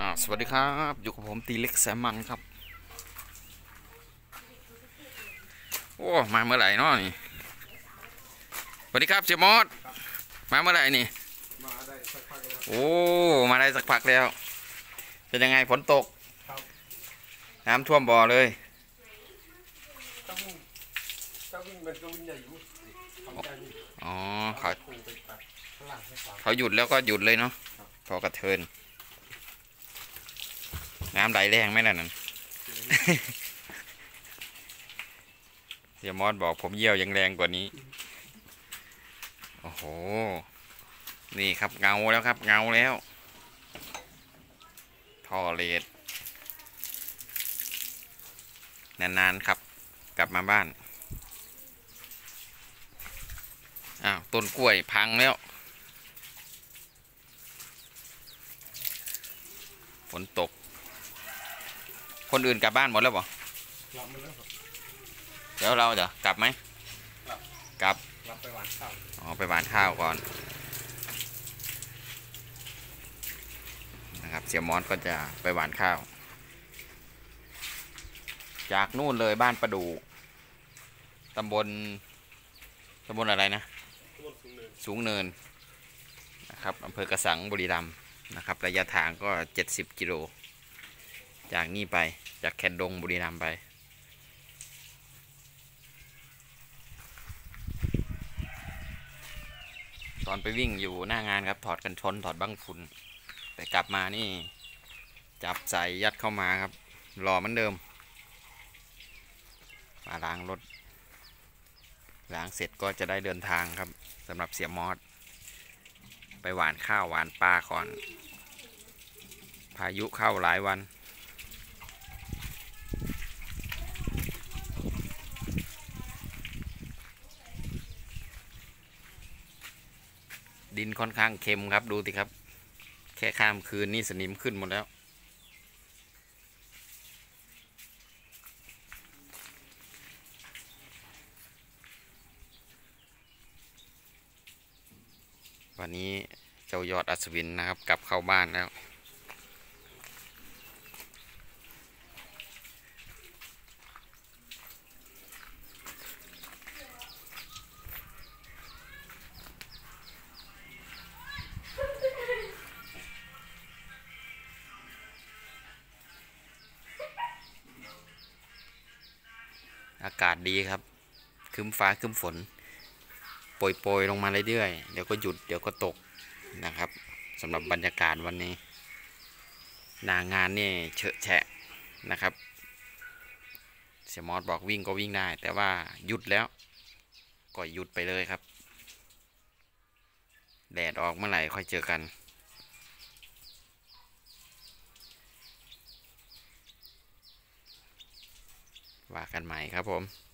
สวัสดีครับอยู่กับผมตีเล็กแซมมันครับโอ้มาเมื่อไหร่เนาะนี่สวัสดีครับเสียมอสมาเมื่อไหร่นี่มาได้สักพักแล้วโอ้มาได้สักพักแล้วเป็นยังไงฝนตกครับน้ำท่วมบ่อเลยถ้าวิ่งมันก็วิ่งใหญ่อยู่ทำใจนี่อ๋อเขาคงไปตัดข้างหลังให้ฟังเขาหยุดแล้วก็หยุดเลยเนาะพอกระเทินน้ำไหลแรงไหมล่ะนั่น เสียมอสบอกผมเยี่ยวยังแรงกว่านี้โอ้โหนี่ครับเงาแล้วครับเงาแล้วท่อเลดนานๆครับกลับมาบ้านอ้าวต้นกล้วยพังแล้วฝนตกคนอื่นกลับบ้านหมดแล้วบ่กลับมาแล้วครับเดี๋ยวเราจะกลับไหมกลับไปหวานข้าวอ๋อไปหวานข้าวก่อนนะครับเสี่ยมอสก็จะไปหวานข้าวจากนู่นเลยบ้านประดูตำบลอะไรนะสูงเนินนะครับอำเภอกระสังบุรีรัมย์นะครับระยะทางก็70 กิโลจากนี่ไปจากแคนดงบุรีรัมย์ไปตอนไปวิ่งอยู่หน้างานครับถอดกันชนถอดบั้งฝุ่นแต่กลับมานี่จับใส่ยัดเข้ามาครับรอเหมือนเดิมมาล้างรถล้างเสร็จก็จะได้เดินทางครับสำหรับเสียมอสไปหวานข้าวหวานปลาก่อนพายุเข้าหลายวันดินค่อนข้างเค็มครับดูสิครับแค่ข้ามคืนนี่สนิมขึ้นหมดแล้ววันนี้เจ้ายอดอัศวินนะครับกลับเข้าบ้านแล้วอากาศดีครับครึ้มฟ้าครึ้มฝนโปรยลงมาเรื่อยๆเดี๋ยวก็หยุดเดี๋ยวก็ตกนะครับสำหรับบรรยากาศวันนี้หน้างานนี่เฉอะแฉะนะครับเสียมอสบอกวิ่งก็วิ่งได้แต่ว่าหยุดแล้วก็หยุดไปเลยครับแดดออกเมื่อไหร่ค่อยเจอกันว่ากันใหม่ครับผม